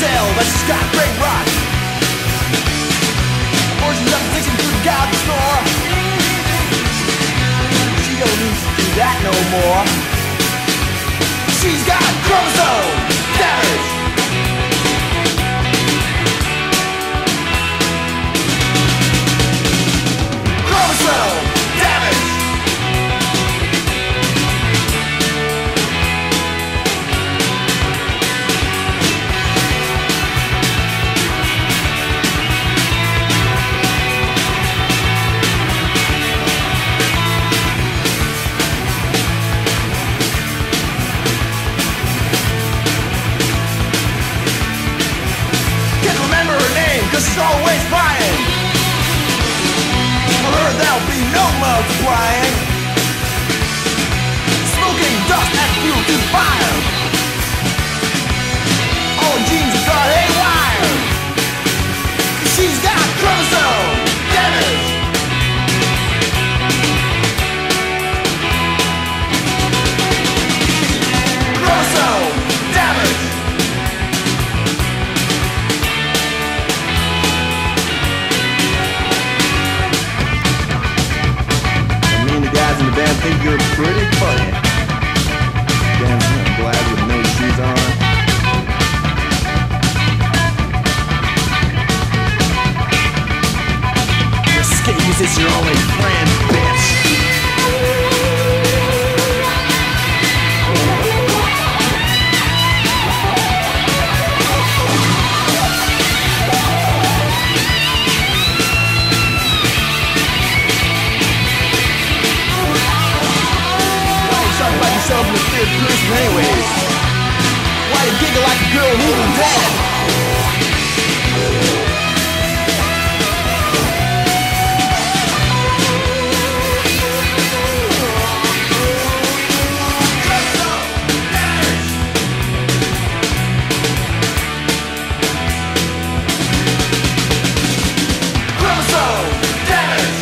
tell that she's got great rock. Fortunes up fixing through the garbage store. She don't need to do that no more. She's got chromosome damage. Chromosome damage. Cause she's always buying. For her there'll be no multiplying. Smoking dust and fuel to fire. All the genes have got haywire. She's got chromosome damage. Chromosome damage. In the band think you're pretty funny. Dancing and glad with no shoes on. Your skate is your only friend, bitch. Yourself in the third person anyways. Why you giggle like a girl moving dead? Chromosome damage.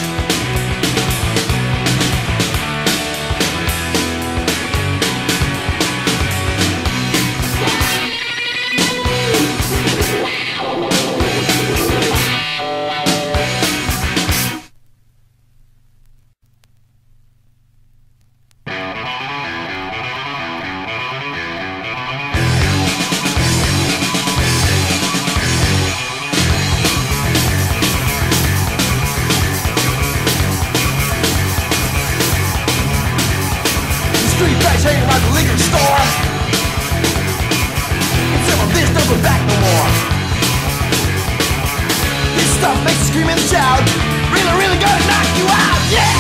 Street guys hanging around the liquor store. And some of this don't go back no more. This stuff makes you scream and shout. Really, really gonna knock you out, yeah!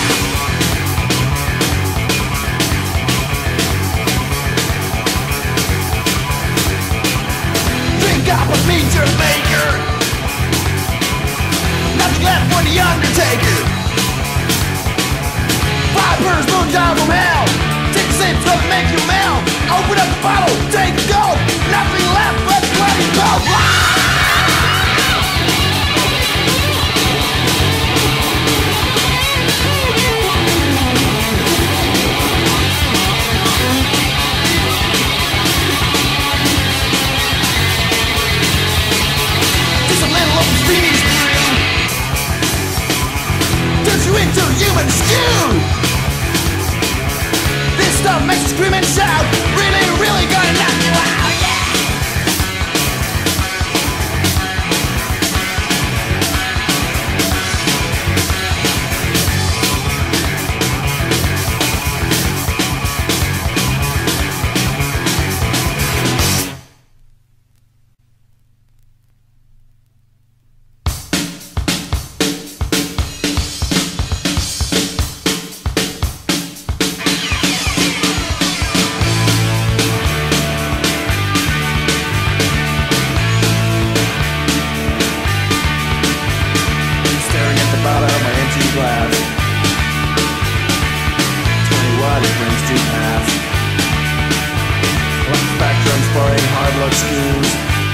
Drink up and meet your maker. Nothing left for the Undertaker. Vipers blown down from hell. Take a sip, so make you melt. Open up the bottle, take a gulp. Nothing left but bloody pulp. Just a little open steamy screw. Turns you into a human stew. This stuff makes you scream and shout. Really, really gonna knock you out, yeah! hard luck schemes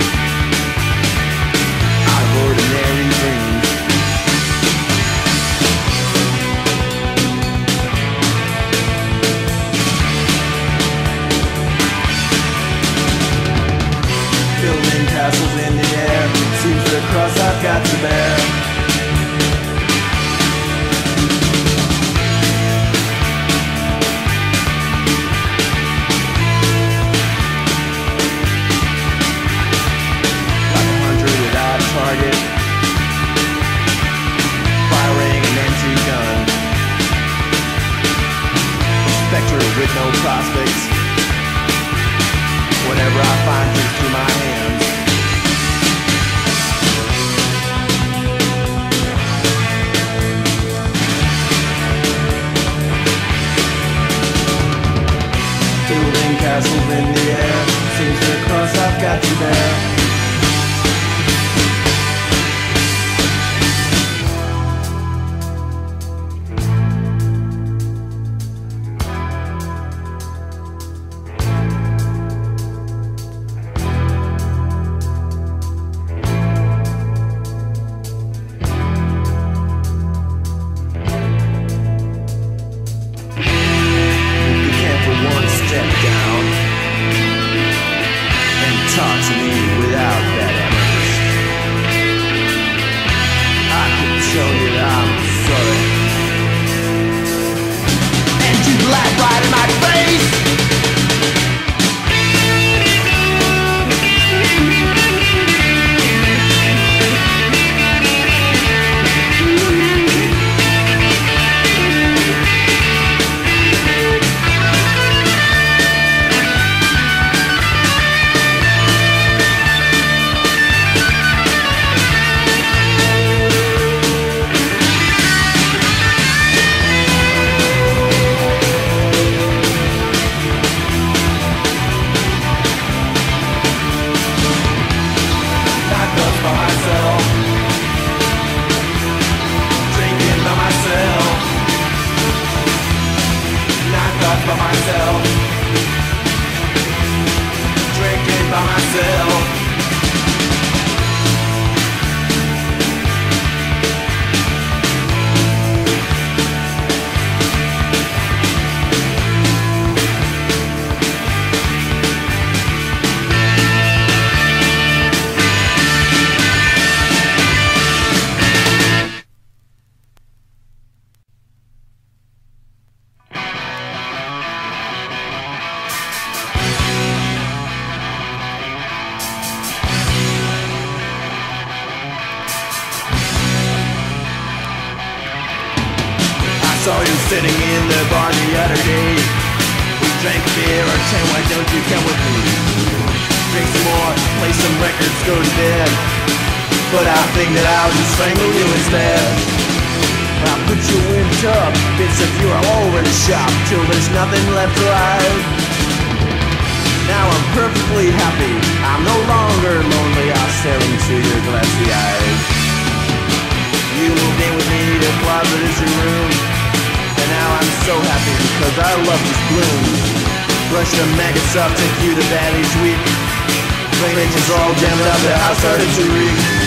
out of ordinary dreams. Building castles in got you there. Talk to me without that amethyst. I can tell you that I'm sorry. And you laugh right in my face. By myself, drinking by myself. Saw you sitting in the bar the other day. We drank beer or 10, why don't you come with me? Drink some more, play some records, go to bed. But I think that I'll just strangle you instead. I'll put you in tub, bits of you all over the shop, till there's nothing left alive. Now I'm perfectly happy, I'm no longer lonely, I'll stare into your glassy eyes. You moved in with me, the closet is your room. And now I'm so happy because I love this bloom. Brush the maggots up, take you to bed each week. Flames is all jammed up, the house started to reek.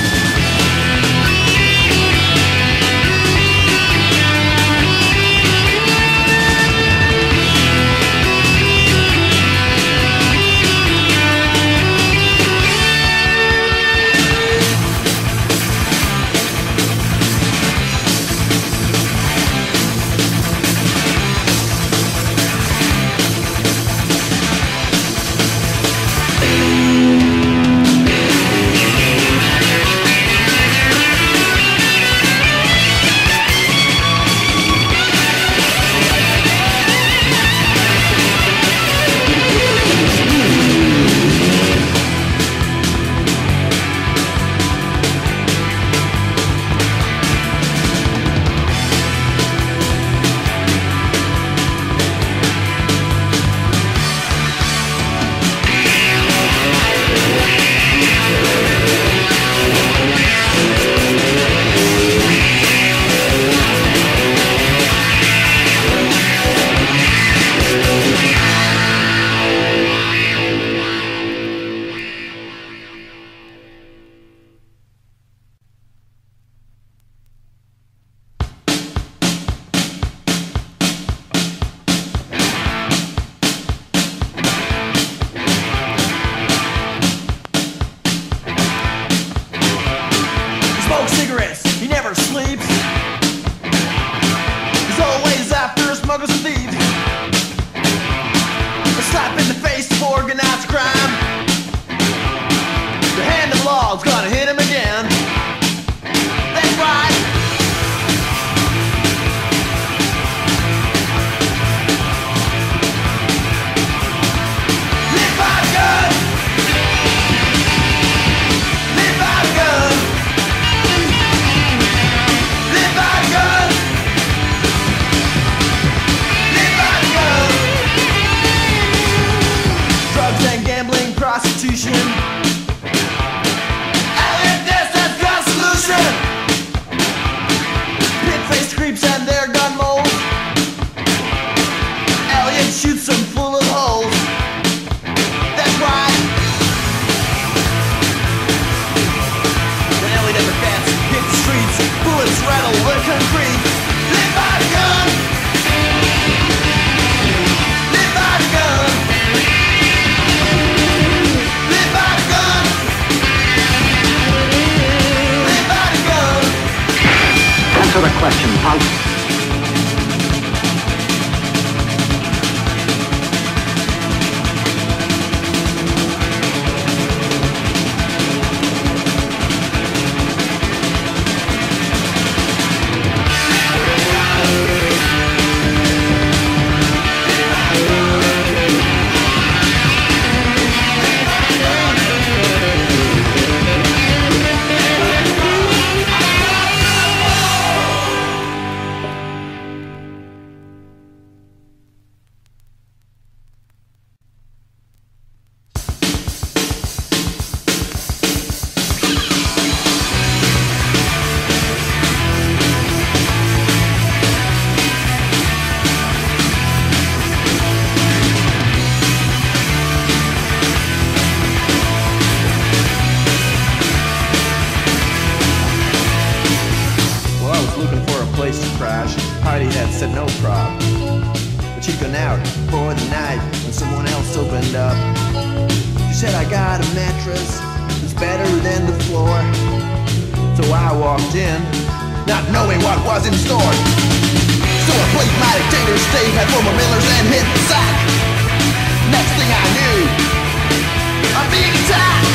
execution. Alien death has got a solution. Pit-faced creeps and their gun mold. Alien shoots them full of holes. That's right. The alien never gets hit the streets. Bullets rattle the concrete. Live by the gun. Live by the gun. Live by the gun. Live by the gun. Answer the question, punk. Heidi had said no prob, but she'd gone out for the night when someone else opened up. She said, I got a mattress that's better than the floor. So I walked in, not knowing what was in store. So I played my dictator state, had 4 more Millers and hit the sack. Next thing I knew, I'm being attacked.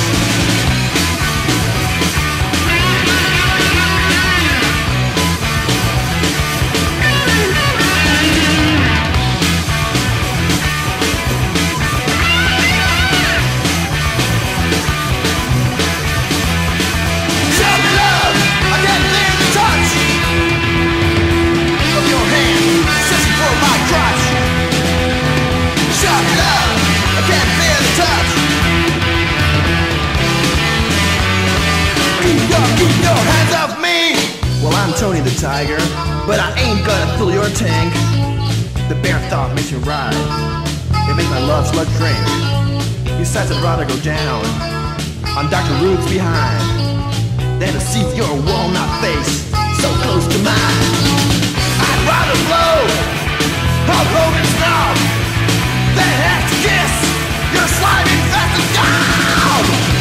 Keep your hands off me! Well, I'm Tony the Tiger, but I ain't gonna fill your tank. The bear thought makes me ride. It makes my love slug drink. Besides, I'd rather go down on Dr. Rude's behind than to see your walnut face so close to mine. I'd rather blow Hulk Hogan's knob than have to kiss your slimy infested gob!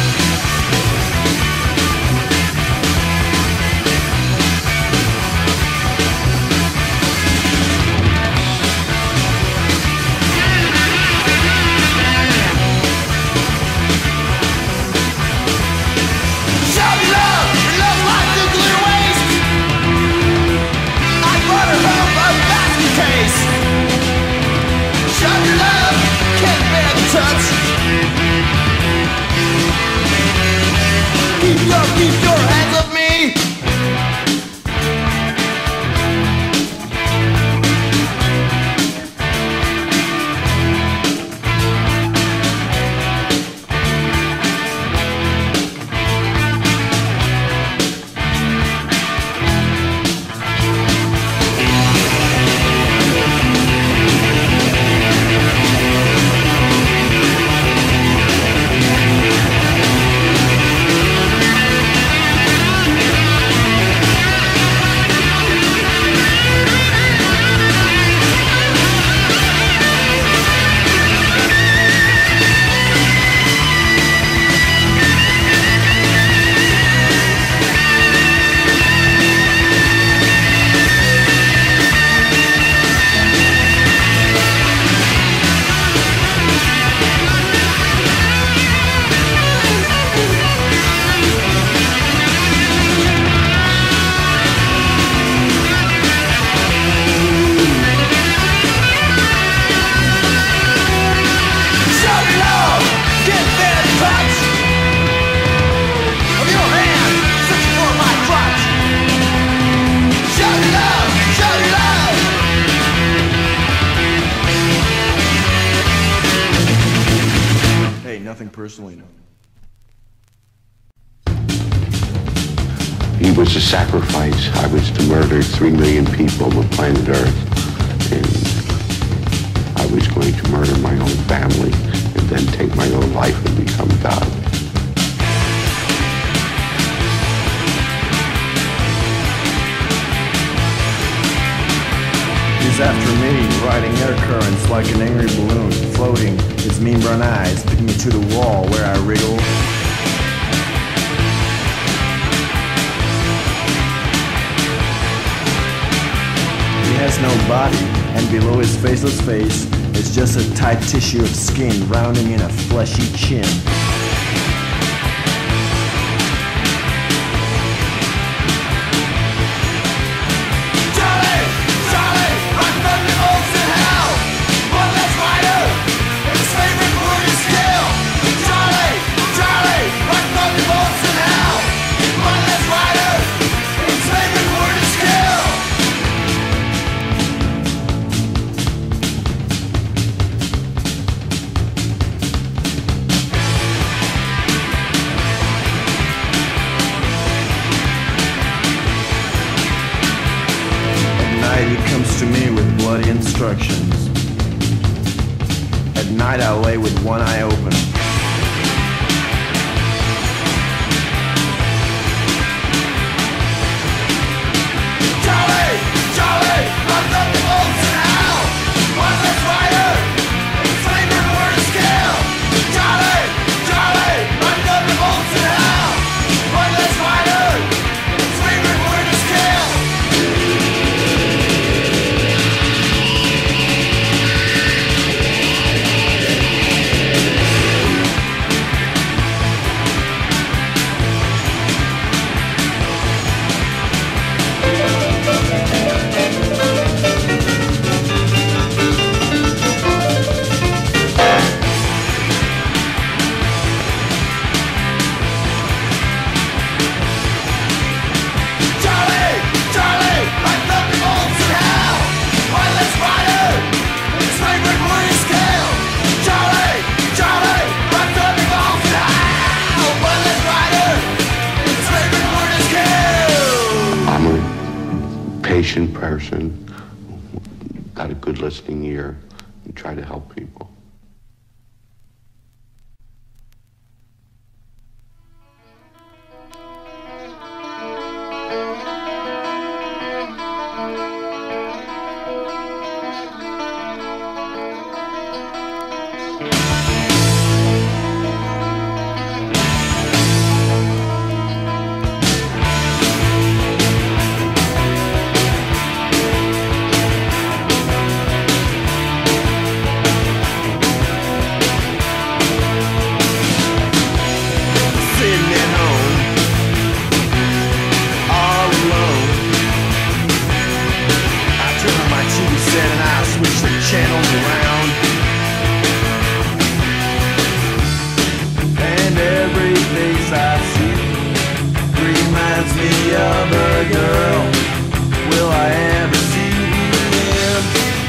Shut your love, can't bear the touch. He was a sacrifice. I was to murder 3 million people on planet Earth. And I was going to murder my own family and then take my own life and become God. He's after me, riding air currents like an angry balloon, floating, his mean brown eyes pin me to the wall where I wriggle. He has no body, and below his faceless face is just a tight tissue of skin rounding in a fleshy chin. He comes to me with bloody instructions. At night I lay with one eye open. Charlie! Charlie! Locked up the bolts in hell! One less rider! Flavor word is kill! Charlie! Charlie! Locked up the bolts in hell! One less rider! Flavor word is kill! Patient person, got a good listening ear, and try to help people. Channels around, and every face I see reminds me of a girl. Will I ever see him?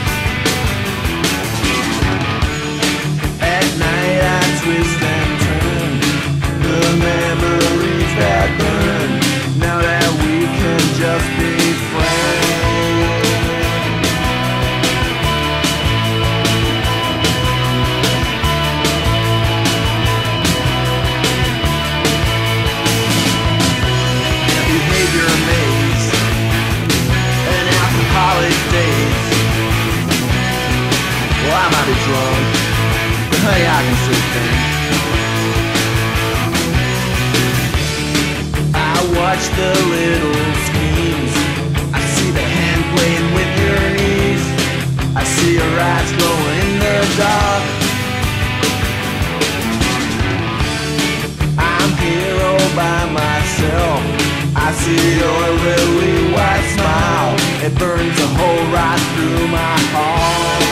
At night I twist and turn the memories that burn. Now that we can just be friends. Well, I might be drunk, but hey, I can see things. I watch the little schemes. I see the hand playing with your knees. I see your eyes glowing in the dark. I'm here all by myself. I see your lily white smile. It burns a hole right through my heart.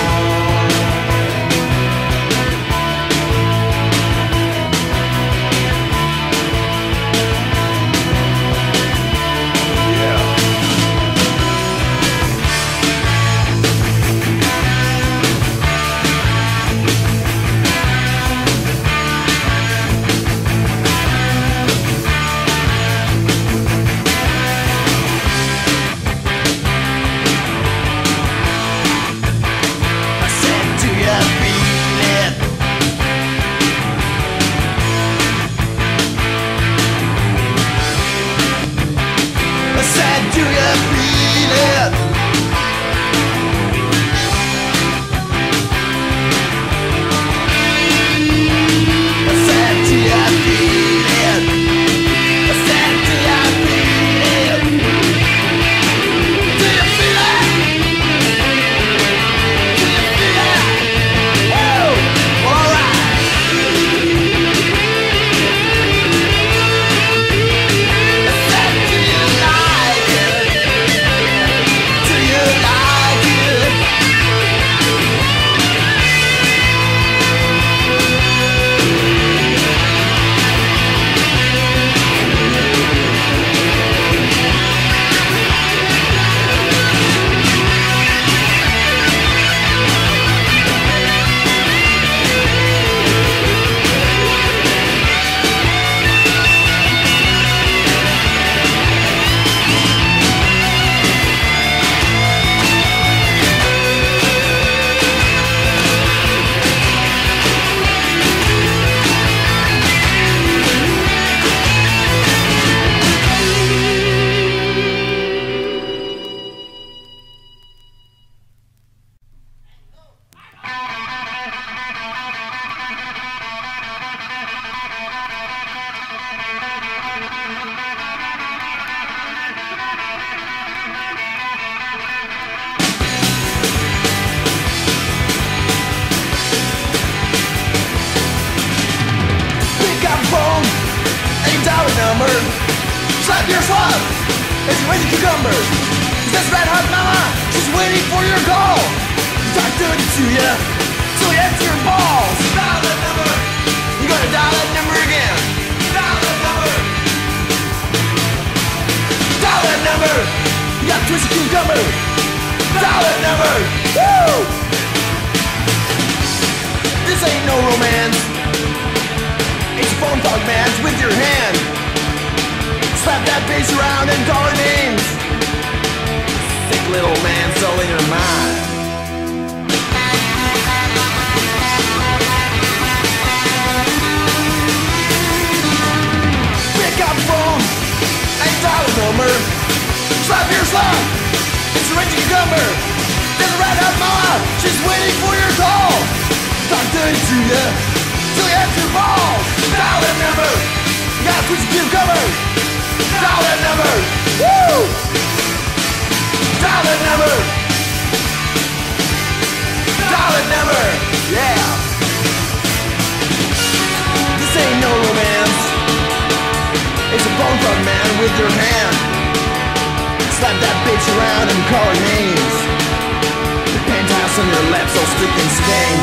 Slap your slug as you raise a cucumber. This red hot mama, she's waiting for your call. Talk dirty to ya till you empty your balls. Dial that number. You gotta dial that number again. Dial that number. Dial that number. You got twisted cucumber. Dial that number. Woo! This ain't no romance. It's phone talk, man, with your hand. Slap that bitch around and call her names. Sick little man, sullying her mind. Pick up phone and dial a number. Slap your slug. It's a Reggie Cucumber. There's a red hot mama. She's waiting for your call. Talk dirty to ya till you have your balls. Dial that number. You gotta twist your cucumber. Dial that number. Woo! Dial that number. Dial that number. Yeah. This ain't no romance. It's a bone fuck, man, with your hand. Slap that bitch around and call her names. The penthouse on your lap's all stick and stain.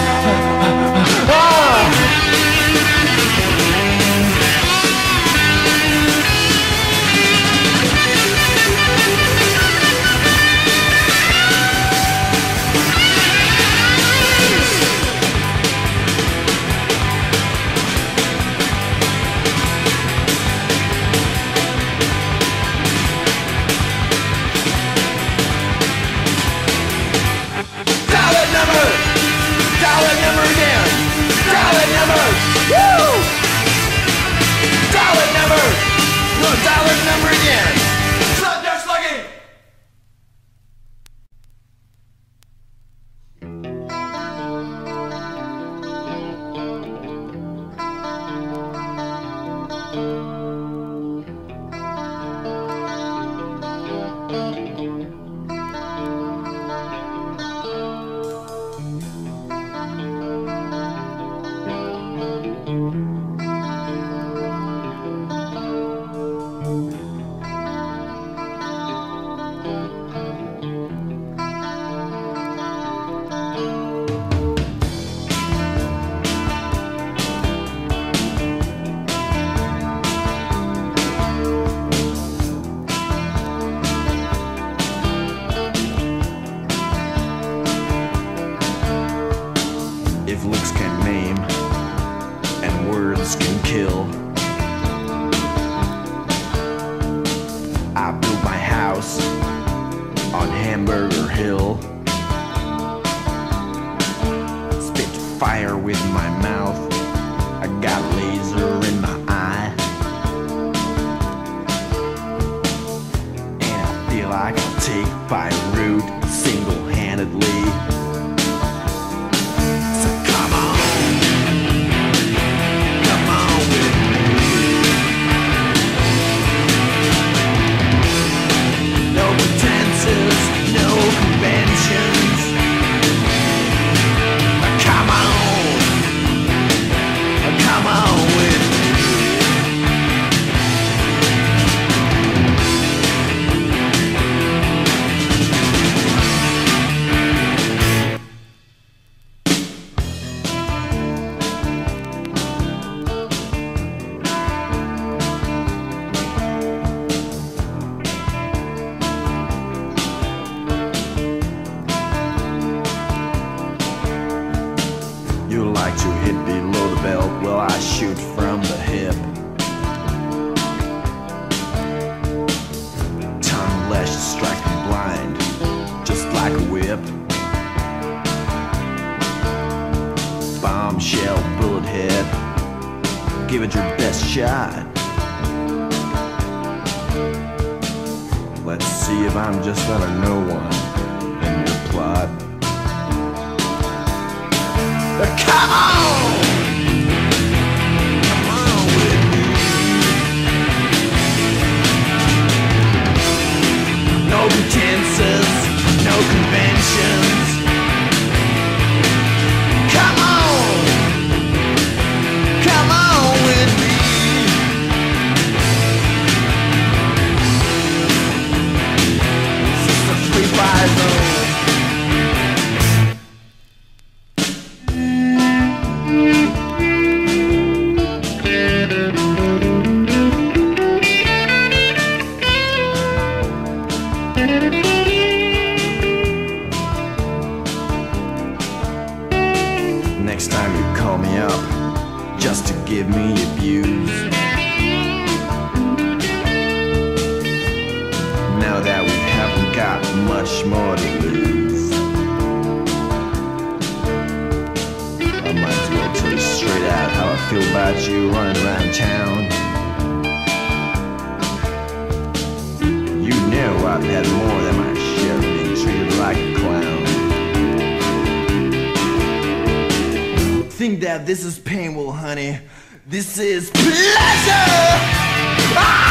about you running around town. You know I've had more than my share of being treated like a clown. Think that this is pain, well honey, this is pleasure! Ah!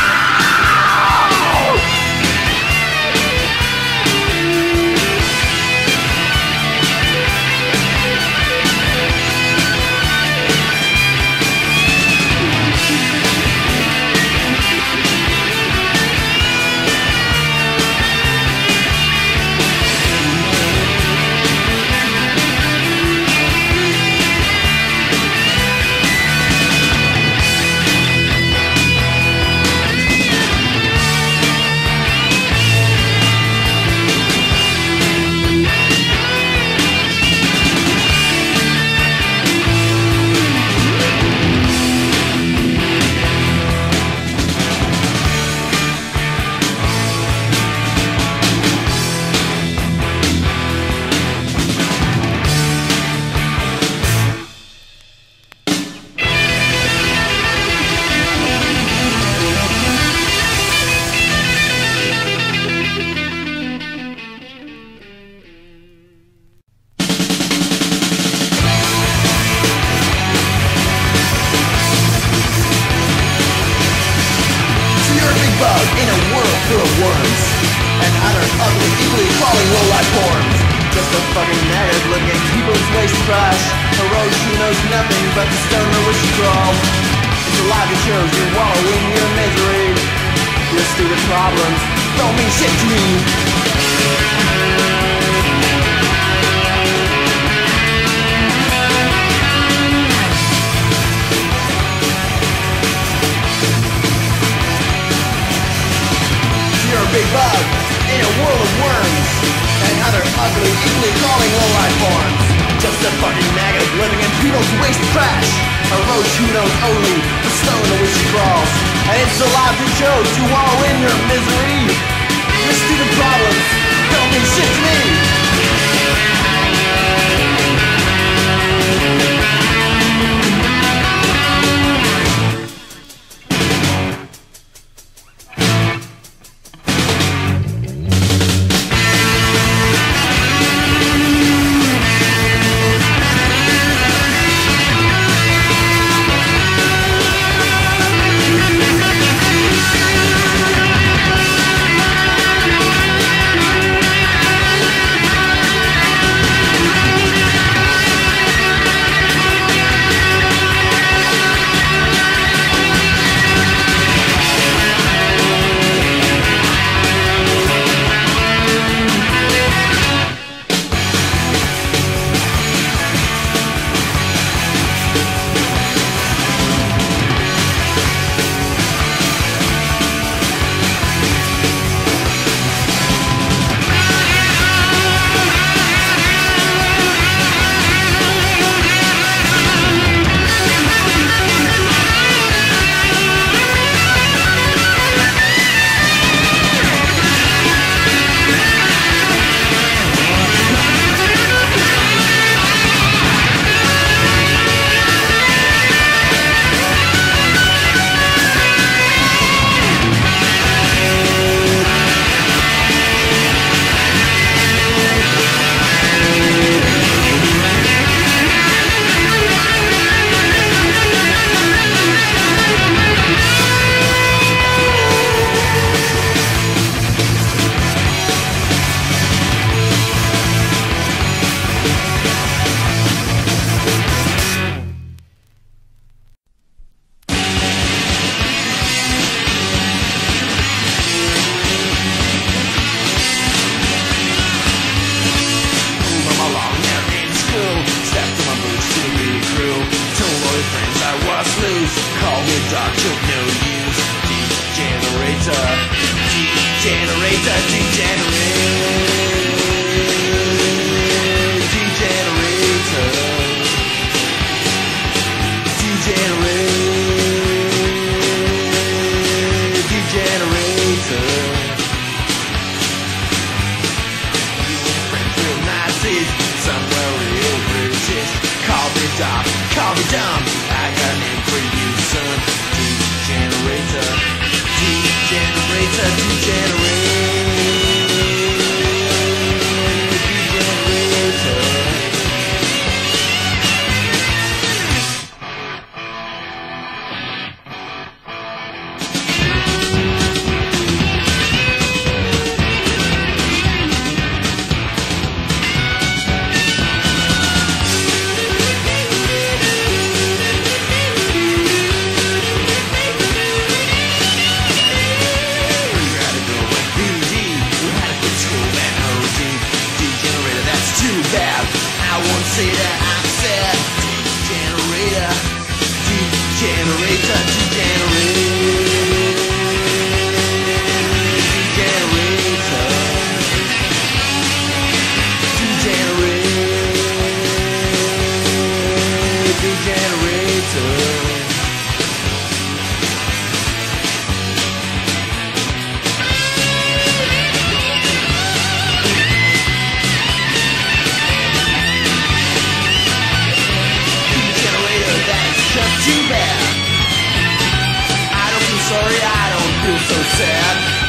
In a world full of worms and other ugly, equally crawling low-life forms. Just a fucking maggot looking at people's waste trash. A road who knows nothing but the stoner where she crawls. It's a life you chose, you wallow in your misery. Your stupid problems don't mean shit to me. Big bug in a world of worms and other ugly, equally crawling low-life forms. Just a fucking maggot living in people's waste trash. A roach who knows only the stone on which she crawls. And it's the life you chose to wallow in your misery. Your stupid problems don't mean shit to me. Call me doctor, no use. Degenerator, degenerator, degenerate, degenerator, degenerate, degenerator. You friends real Nazis, somewhere real British. Call me doc, call me dumb. I got an name for you. sad.